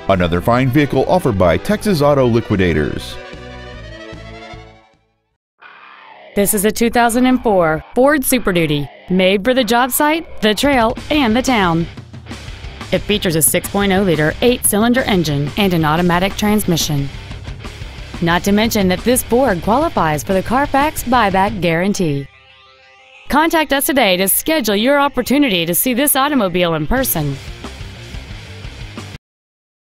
Another fine vehicle offered by Texas Auto Liquidators. This is a 2004 Ford Super Duty, made for the job site, the trail, and the town. It features a 6.0-liter 8-cylinder engine and an automatic transmission. Not to mention that this Ford qualifies for the Carfax buyback guarantee. Contact us today to schedule your opportunity to see this automobile in person.